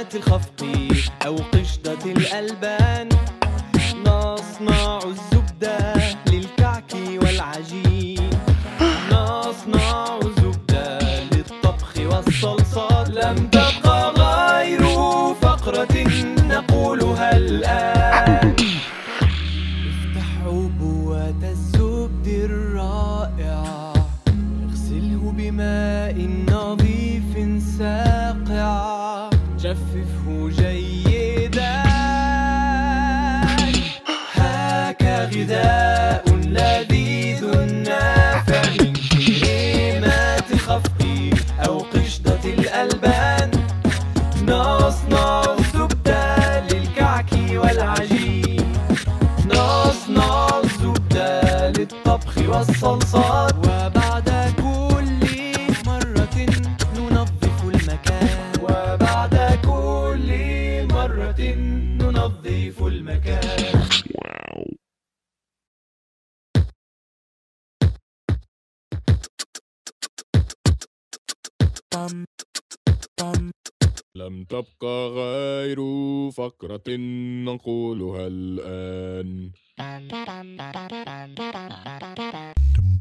كلمات الخفق أو قشطة الألبان، نصنع الزبدة للكعك والعجين، نصنع الزبدة للطبخ والصلصات. لم تبقى غير فقرة نقولها الآن. افتح عبوة الزبد الرائع، اغسله بماء نظيف ساقع، جففه جيدا. هاك غذاء لذيذ نافع من كلمات الخفق أو قشطة الألبان، نصنع الزبدة للكعك والعجين، نصنع الزبدة للطبخ والصلصات. وبعد كل مرة ننظف المكان، وبعد كل مرة ننظف المكان. لم تبقى غير فقرة نقولها الآن.